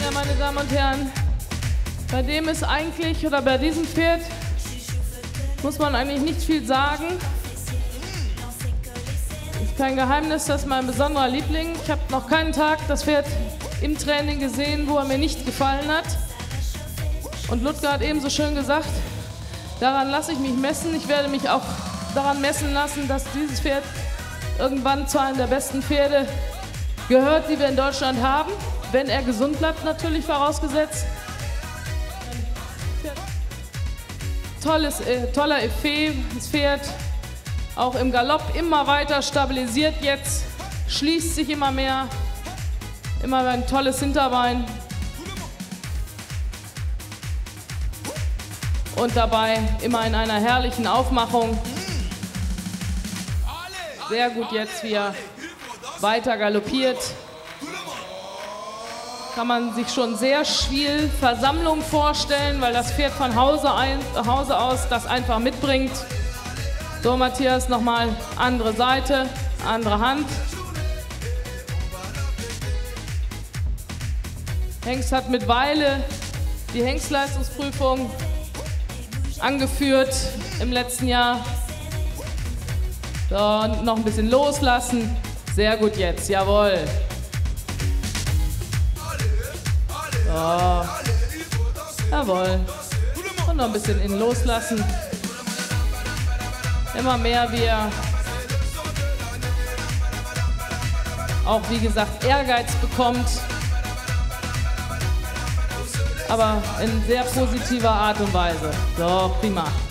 Ja, meine Damen und Herren, bei dem ist eigentlich, oder bei diesem Pferd, muss man eigentlich nicht viel sagen. Ist kein Geheimnis, das ist mein besonderer Liebling. Ich habe noch keinen Tag das Pferd im Training gesehen, wo er mir nicht gefallen hat. Und Ludger hat eben so schön gesagt, daran lasse ich mich messen. Ich werde mich auch daran messen lassen, dass dieses Pferd irgendwann zu einem der besten Pferde gehört, die wir in Deutschland haben. Wenn er gesund bleibt, natürlich vorausgesetzt. Toller Effet, das Pferd auch im Galopp immer weiter stabilisiert jetzt, schließt sich immer mehr, immer ein tolles Hinterbein und dabei immer in einer herrlichen Aufmachung. Sehr gut jetzt, wie er weiter galoppiert. Kann man sich schon sehr viel Versammlung vorstellen, weil das Pferd von Hause aus das einfach mitbringt. So, Matthias, nochmal andere Seite, andere Hand. Hengst hat mit Weile die Hengstleistungsprüfung angeführt im letzten Jahr. So, und noch ein bisschen loslassen. Sehr gut jetzt, jawohl. So. Jawohl. Und noch ein bisschen innen loslassen. Immer mehr, wie er auch, wie gesagt, Ehrgeiz bekommt. Aber in sehr positiver Art und Weise. So, prima.